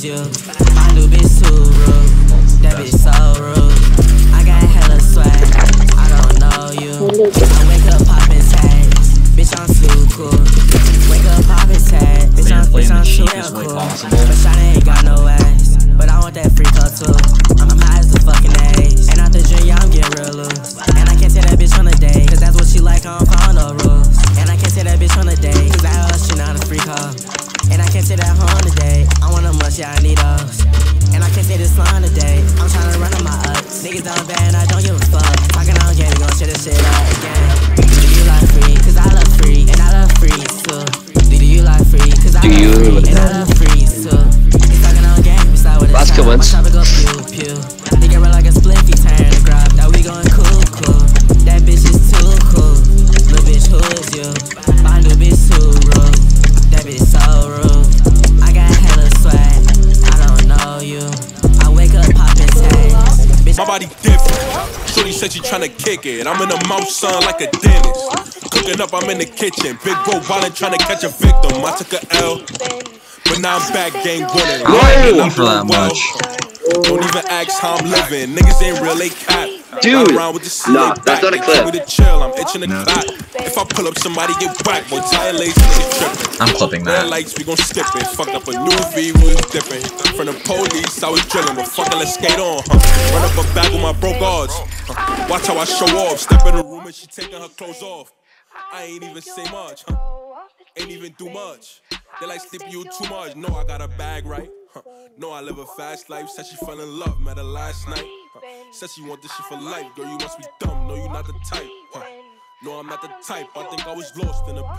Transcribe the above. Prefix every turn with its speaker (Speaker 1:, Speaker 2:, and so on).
Speaker 1: you. My new bitch too rude. That bitch so rude. I got hella swag. I don't know you. I wake up poppin' tags. Bitch, I'm too cool. Wake up poppin' tags. Bitch, I'm too damn cool. But Shawty ain't got no ass. But I want that freak up too. I'm high as the fucking A's. And out the drink, yeah, I'm getting real loose. And I can't take that bitch on a date, cause that's what she like, I don't follow no rules. And I can't take that bitch on a date, cause I heard she not a freak hoe. And I can't take that home today. I want a much, yeah, I need those. And I can't say this line today. I'm tryna run on my ups. Niggas down bad, I don't give a fuck. Talking on game, we gon' shit this shit up again. Do you like free? Cause I love free. And I love free too. Do you like free? Cause I love free. And I love free too. He's talking on game, we start with a
Speaker 2: Last
Speaker 1: time.
Speaker 2: good ones.
Speaker 1: My topic go pew pew. They get real like a spliffy, turn to grab. Now we going cool cool. That bitch is too cool. Little bitch, who is you? My new bitch too rude. That bitch so rude. I got hella swag. I don't know you. I wake up poppin' tags.
Speaker 3: My body different. Shorty said she tryna kick it. I'm in the mouth, son, like a dentist. Cooking up, I'm in the kitchen. Big bro wildin' tryna catch a victim. I took a L, but now I'm back game winning.
Speaker 2: Whoa! For that much.
Speaker 3: Don't even ask how I'm living. Niggas ain't real, they cap.
Speaker 2: Dude,
Speaker 3: nah,
Speaker 2: that's not a clip.
Speaker 3: Me to chill, I'm itching the clap. If I pull up, somebody get whacked. Boy, tire lace, nigga tripping.
Speaker 2: I'm clipping that.
Speaker 3: Red lights, we gon' skip it. Fucked up a new V, we was dipping. From the police, I was drilling. But fucking let's skate on, Run up a bag with my broke odds. Watch how I show off. Step in the room and she taking her clothes off. I ain't even say much, Ain't even do much. They like sleeping you too much. No, I got a bag right. No, I live a fast life. Said she fell in love, met her last night. Said she want this shit for life. Girl, you must be dumb. No, you not the type. No, I'm not the type. I think I was lost in a